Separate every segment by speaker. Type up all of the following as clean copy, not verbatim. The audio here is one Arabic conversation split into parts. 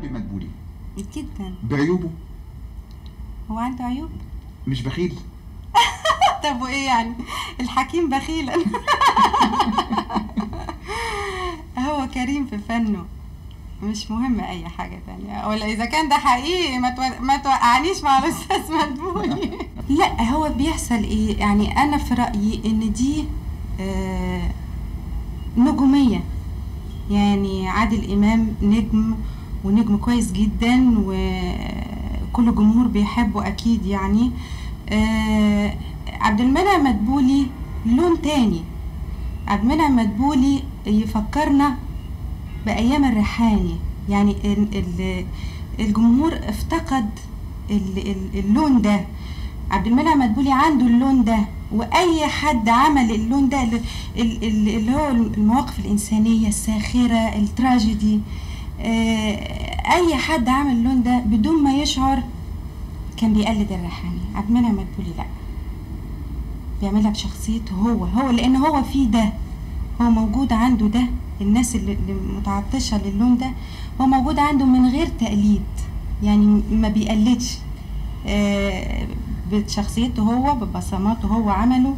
Speaker 1: بحب مدبولي
Speaker 2: جدا.
Speaker 1: بعيوبه.
Speaker 2: هو عنده عيوب؟
Speaker 1: مش بخيل.
Speaker 2: طب وايه يعني؟ الحكيم بخيلا. هو كريم في فنه، مش مهم اي حاجة تانية. ولا اذا كان ده حقيقي ما توقعنيش مع الاستاذ مدبولي. لا، هو بيحصل ايه يعني، انا في رأيي ان دي نجومية. يعني عادل امام نجم، ونجم كويس جدا، وكل الجمهور بيحبه اكيد يعني. عبد المنعم مدبولي لون تاني. عبد المنعم مدبولي يفكرنا بأيام الريحاني. يعني الجمهور افتقد اللون ده. عبد المنعم مدبولي عنده اللون ده، واي حد عمل اللون ده اللي هو المواقف الانسانيه الساخره التراجيدي، اي حد عمل اللون ده بدون ما يشعر كان بيقلد الريحاني. عبد المنعم مدبولي لا، بيعملها بشخصيته هو لان هو فيه ده، هو موجود عنده ده. الناس اللي متعطشه للون ده هو موجود عنده من غير تقليد، يعني ما بيقلدش، بشخصيته هو، ببصماته هو عمله.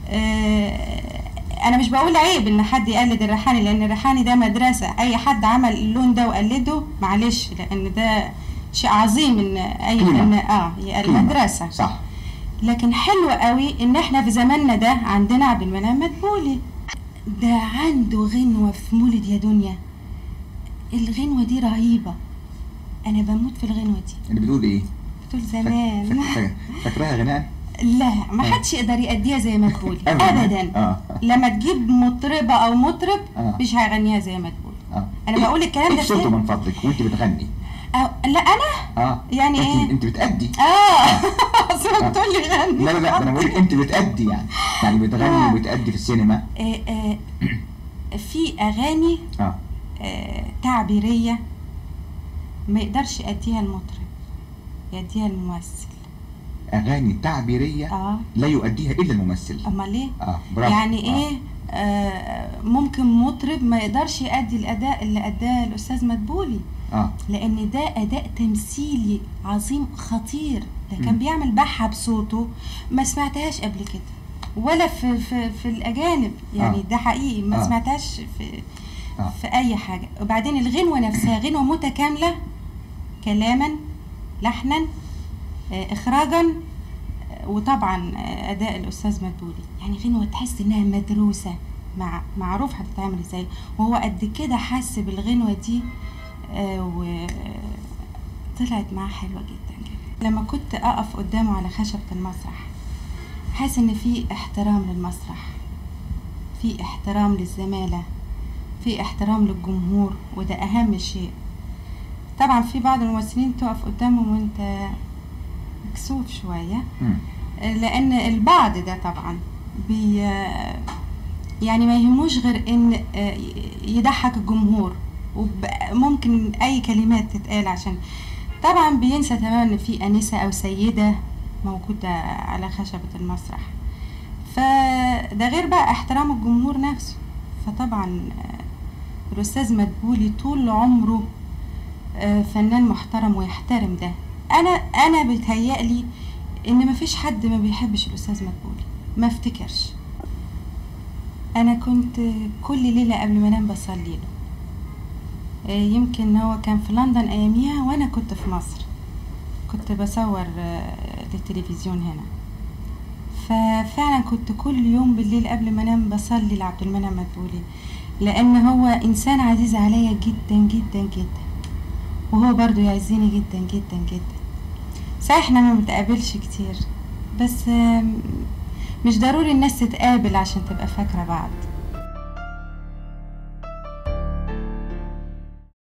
Speaker 2: انا مش بقول عيب ان حد يقلد الريحاني، لان الريحاني ده مدرسه. اي حد عمل اللون ده وقلده معلش، لان ده شيء عظيم ان اي فنان يقلد مدرسه.
Speaker 1: صح.
Speaker 2: لكن حلو قوي ان احنا في زماننا ده عندنا عبد المنعم مدبولي. ده عنده غنوه في مولد يا دنيا، الغنوه دي رهيبه، انا بموت في الغنوه دي.
Speaker 1: اللي بتقول ايه؟
Speaker 2: بتقول زمان.
Speaker 1: فاكراها غناء؟
Speaker 2: لا، ما حدش يقدر يأديها زي مدبولي ابدا. لما تجيب مطربه او مطرب مش هيغنيها زي مدبولي. انا بقول الكلام ده
Speaker 1: صوته من فضلك وانت بتغني.
Speaker 2: لا انا يعني ايه؟
Speaker 1: انت بتأدي.
Speaker 2: اصلا بتقول لي غني.
Speaker 1: لا انا بقول لك انت بتأدي، يعني بتغني وبتأدي في السينما.
Speaker 2: في اغاني تعبيريه ما يقدرش يأديها المطرب، يأديها الممثل.
Speaker 1: اغاني تعبيريه لا يؤديها الا الممثل.
Speaker 2: امال ايه؟
Speaker 1: برافو.
Speaker 2: يعني ايه؟ ممكن مطرب ما يقدرش يأدي الاداء اللي اداه الاستاذ مدبولي، لان ده اداء تمثيلي عظيم خطير. ده كان بيعمل بحة بصوته ما سمعتهاش قبل كده، ولا في الاجانب يعني. ده حقيقي ما سمعتهاش في اي حاجه. وبعدين الغنوه نفسها غنوه متكامله، كلاما، لحنا، اخراجا، وطبعا اداء الاستاذ مدبولي. يعني غنوه تحس انها مدروسه، معروف هتتعمل ازاي، وهو قد كده حس بالغنوه دي، وطلعت معاه حلوه جدا جدا. لما كنت اقف قدامه على خشبه المسرح حاسس ان في احترام للمسرح، في احترام للزماله، في احترام للجمهور، وده اهم شيء. طبعا في بعض الممثلين تقف قدامهم وانت مكسوف شويه، لان البعض ده طبعا يعني ما يهموش غير ان يضحك الجمهور، وممكن اي كلمات تتقال عشان طبعا بينسى تماما ان في انسه او سيده موجوده على خشبه المسرح. فده غير بقى احترام الجمهور نفسه. فطبعا الاستاذ مدبولي طول عمره فنان محترم ويحترم ده. انا بيتهيألي ان مفيش حد ما بيحبش الاستاذ مدبولي، ما افتكرش. انا كنت كل ليله قبل ما انام بصلي له. يمكن هو كان في لندن اياميها وانا كنت في مصر، كنت بصور للتلفزيون هنا. ففعلا كنت كل يوم بالليل قبل ما انام بصلي لعبد المنعم مدبولي، لان هو انسان عزيز عليا جدا جدا جدا، وهو برضو يعزني جدا جدا جدا. صحيح احنا ما بنتقابلش كتير، بس مش ضروري الناس تتقابل عشان تبقى فاكرة بعض.